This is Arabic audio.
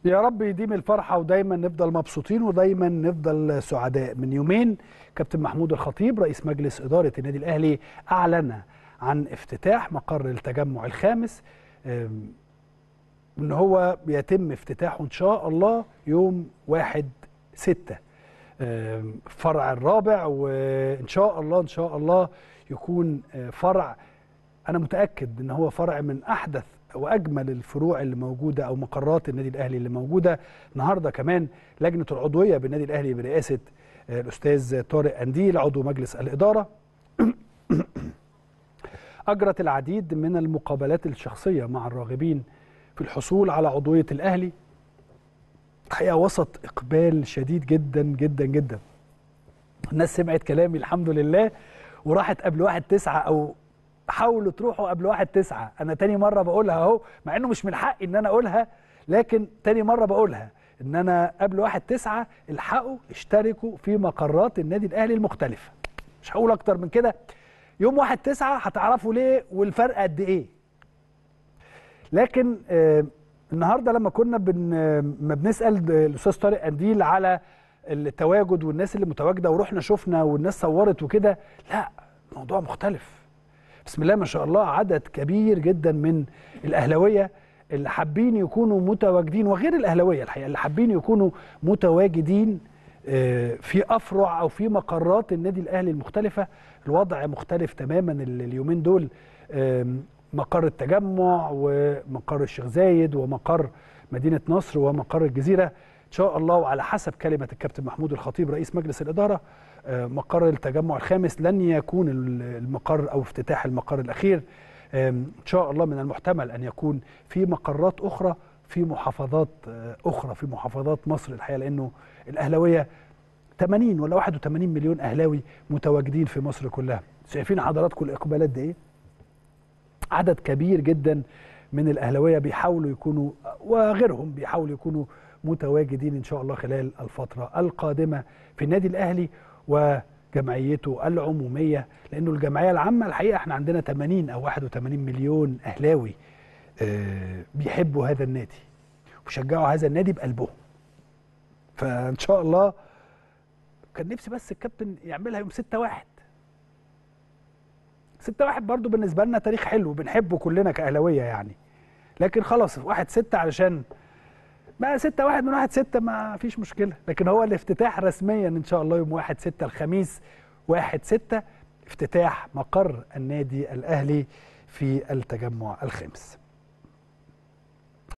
يا رب يديم الفرحة ودايما نفضل مبسوطين ودايما نفضل سعداء. من يومين كابتن محمود الخطيب رئيس مجلس إدارة النادي الأهلي أعلن عن افتتاح مقر التجمع الخامس، إن هو بيتم افتتاحه إن شاء الله يوم 1/6 فرع الرابع، وإن شاء الله إن شاء الله يكون فرع، أنا متأكد إن هو فرع من أحدث واجمل الفروع اللي موجوده او مقرات النادي الاهلي اللي موجوده. النهارده كمان لجنه العضويه بالنادي الاهلي برئاسه الاستاذ طارق قنديل عضو مجلس الاداره اجرت العديد من المقابلات الشخصيه مع الراغبين في الحصول على عضويه الاهلي، الحقيقه وسط اقبال شديد جدا جدا جدا. الناس سمعت كلامي الحمد لله وراحت قبل 1/9 او حاولوا تروحوا قبل 1/9. انا تاني مره بقولها اهو، مع انه مش من حقي ان انا اقولها، لكن تاني مره بقولها ان انا قبل 1/9 الحقوا اشتركوا في مقرات النادي الاهلي المختلفه. مش هقول اكتر من كده، يوم 1/9 هتعرفوا ليه والفرق قد ايه. لكن النهارده لما كنا ما بنسال الاستاذ طارق قنديل على التواجد والناس اللي متواجده ورحنا شفنا والناس صورت وكده، لا موضوع مختلف. بسم الله ما شاء الله، عدد كبير جدا من الأهلاوية اللي حابين يكونوا متواجدين، وغير الأهلاوية الحقيقة اللي حابين يكونوا متواجدين في أفرع أو في مقرات النادي الأهلي المختلفة. الوضع مختلف تماما اليومين دول، مقر التجمع ومقر الشيخ زايد ومقر مدينة نصر ومقر الجزيرة إن شاء الله، وعلى حسب كلمة الكابتن محمود الخطيب رئيس مجلس الإدارة مقر التجمع الخامس لن يكون المقر أو افتتاح المقر الأخير. إن شاء الله من المحتمل أن يكون في مقرات أخرى في محافظات أخرى في محافظات مصر الحقيقة، لأنه الأهلاوية 80 ولا 81 مليون أهلاوي متواجدين في مصر كلها. شايفين حضراتكم الإقبالات دي إيه؟ عدد كبير جدا من الأهلاوية بيحاولوا يكونوا وغيرهم بيحاولوا يكونوا متواجدين إن شاء الله خلال الفترة القادمة في النادي الأهلي وجمعيته العمومية، لأنه الجمعية العامة الحقيقة احنا عندنا 80 أو 81 مليون أهلاوي بيحبوا هذا النادي وبيشجعوا هذا النادي بقلبهم. فإن شاء الله كان نفسي بس الكابتن يعملها يوم 6/1. 6/1 برضو بالنسبة لنا تاريخ حلو بنحبه كلنا كأهلاوية يعني، لكن خلاص 1/6 علشان ما 6/1 من 1/6 ما فيش مشكلة، لكن هو الافتتاح رسميا إن شاء الله يوم 1/6 الخميس 1/6 افتتاح مقر النادي الأهلي في التجمع الخامس.